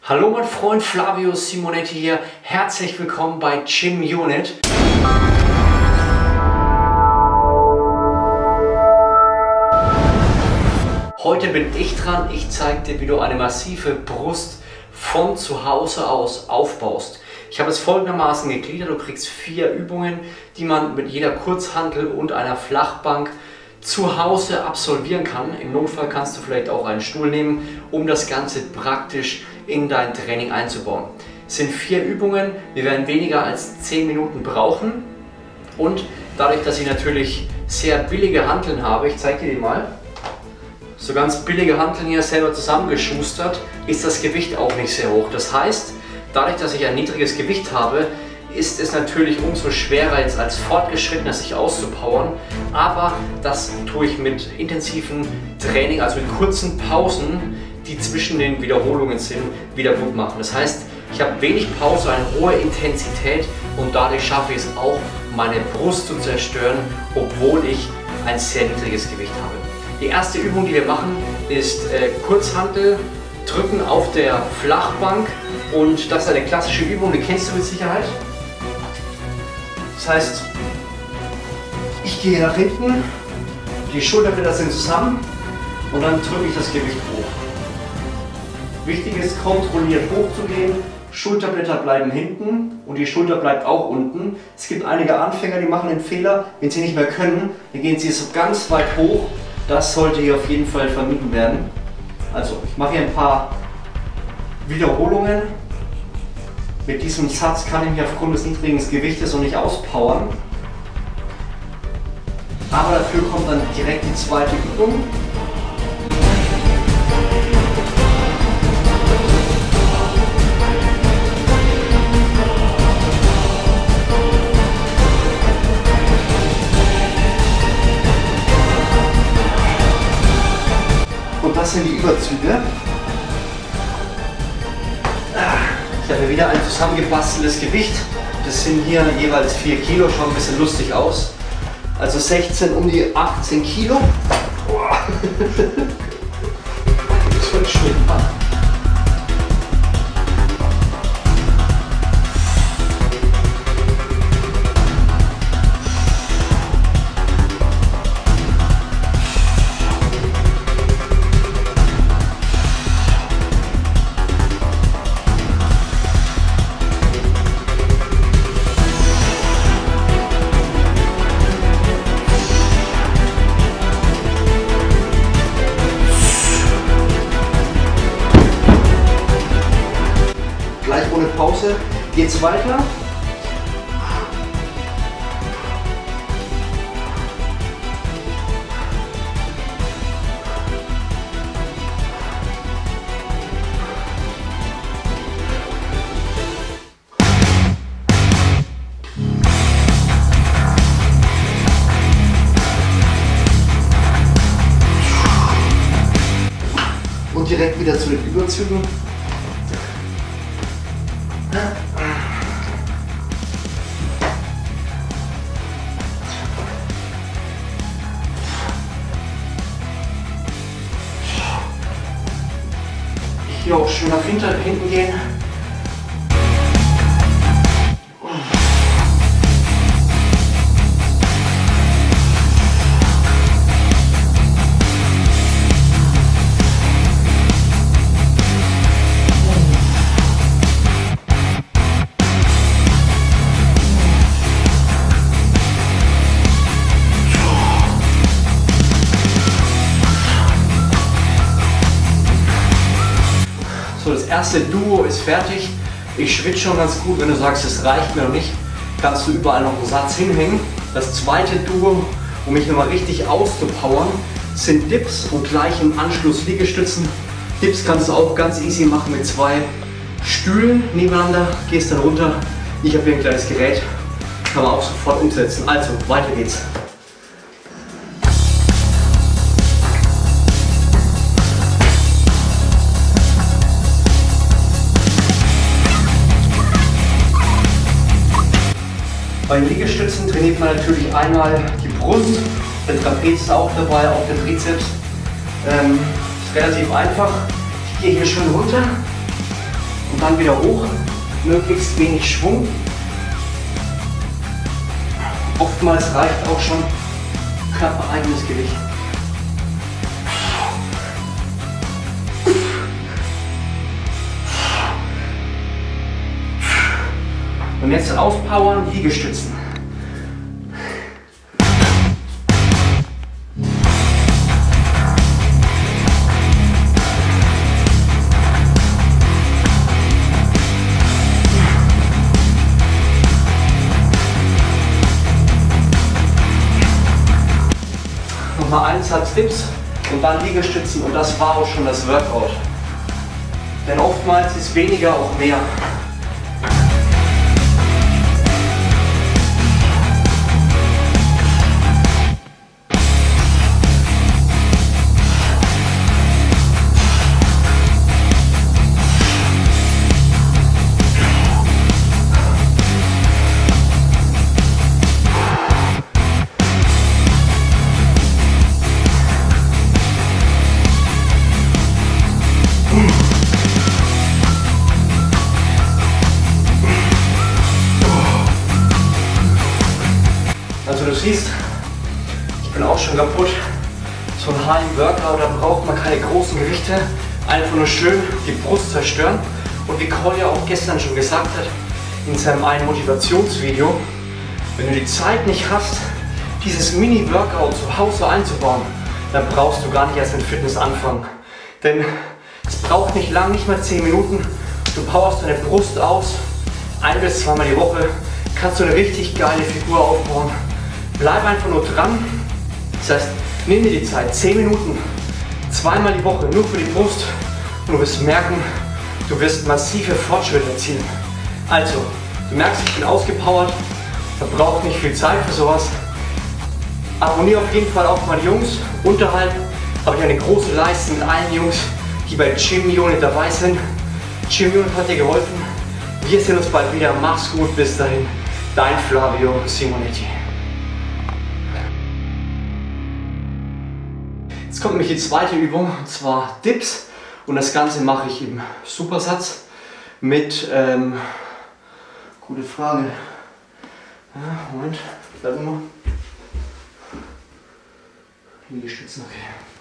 Hallo mein Freund Flavio Simonetti hier, herzlich willkommen bei Gym Unit. Heute bin ich dran, ich zeige dir, wie du eine massive Brust von zu Hause aus aufbaust. Ich habe es folgendermaßen gegliedert, du kriegst 4 Übungen, die man mit jeder Kurzhantel und einer Flachbank zu Hause absolvieren kann. Im Notfall kannst du vielleicht auch einen Stuhl nehmen, um das Ganze praktisch in dein Training einzubauen. Es sind 4 Übungen, wir werden weniger als 10 Minuten brauchen und dadurch, dass ich natürlich sehr billige Hanteln habe, ich zeige dir die mal, so ganz billige Hanteln hier selber zusammengeschustert, ist das Gewicht auch nicht sehr hoch. Das heißt, dadurch, dass ich ein niedriges Gewicht habe, ist es natürlich umso schwerer jetzt als Fortgeschrittener sich auszupowern, aber das tue ich mit intensiven Training, also mit kurzen Pausen, die zwischen den Wiederholungen sind, wieder gut machen. Das heißt, ich habe wenig Pause, eine hohe Intensität und dadurch schaffe ich es auch, meine Brust zu zerstören, obwohl ich ein sehr niedriges Gewicht habe. Die erste Übung, die wir machen, ist Kurzhantel drücken auf der Flachbank und das ist eine klassische Übung, die kennst du mit Sicherheit. Das heißt, ich gehe nach hinten, die Schulterblätter sind zusammen und dann drücke ich das Gewicht hoch. Wichtig ist, kontrolliert hochzugehen, Schulterblätter bleiben hinten und die Schulter bleibt auch unten. Es gibt einige Anfänger, die machen den Fehler, wenn sie nicht mehr können, dann gehen sie so ganz weit hoch. Das sollte hier auf jeden Fall vermieden werden. Also, ich mache hier ein paar Wiederholungen. Mit diesem Satz kann ich mich aufgrund des niedrigen Gewichtes noch nicht auspowern. Aber dafür kommt dann direkt die zweite Übung. Und das sind die Überzüge. Ich habe wieder ein zusammengebasteltes Gewicht. Das sind hier jeweils 4 Kilo, schaut ein bisschen lustig aus. Also 16 um die 18 Kilo. Das wird schön. Ohne Pause geht es weiter. Und direkt wieder zu den Überzügen. Hier auch schön nach hinten gehen. So, das erste Duo ist fertig. Ich schwitze schon ganz gut. Wenn du sagst, es reicht mir noch nicht, kannst du überall noch einen Satz hinhängen. Das zweite Duo, um mich nochmal richtig auszupowern, sind Dips und gleich im Anschluss Liegestützen. Dips kannst du auch ganz easy machen mit 2 Stühlen nebeneinander. Gehst dann runter. Ich habe hier ein kleines Gerät, kann man auch sofort umsetzen. Also, weiter geht's. Bei den Liegestützen trainiert man natürlich einmal die Brust, der Trapez ist auch dabei, auch der Trizeps. Ist relativ einfach. Ich gehe hier schön runter dann wieder hoch, möglichst wenig Schwung. Oftmals reicht auch schon körpereigenes Gewicht. Und jetzt auspowern, Liegestützen. Nochmal einen Satz Dips und dann Liegestützen und das war auch schon das Workout. Denn oftmals ist weniger auch mehr. Also du siehst, ich bin auch schon kaputt. So ein High-Workout, da braucht man keine großen Gewichte. Einfach nur schön die Brust zerstören. Und wie Cole ja auch gestern schon gesagt hat, in seinem einen Motivationsvideo, wenn du die Zeit nicht hast, dieses Mini-Workout zu Hause einzubauen, dann brauchst du gar nicht erst mit Fitness anfangen. Denn es braucht nicht lang, nicht mal 10 Minuten. Du powerst deine Brust aus, 1 bis 2 Mal die Woche, kannst du eine richtig geile Figur aufbauen. Bleib einfach nur dran. Das heißt, nimm dir die Zeit, 10 Minuten, 2-mal die Woche, nur für die Brust. Und du wirst merken, du wirst massive Fortschritte erzielen. Also, du merkst, ich bin ausgepowert, da braucht nicht viel Zeit für sowas. Abonniere auf jeden Fall auch mal die Jungs. Unterhalb habe ich eine große Leiste mit allen Jungs, die bei Gym Unit dabei sind. Gym Unit hat dir geholfen. Wir sehen uns bald wieder. Mach's gut, bis dahin. Dein Flavio Simonetti. Jetzt kommt nämlich die zweite Übung, und zwar Dips. Und das Ganze mache ich im Supersatz mit, gute Frage. Ja, Moment, bleib mal. Liegestützen, okay.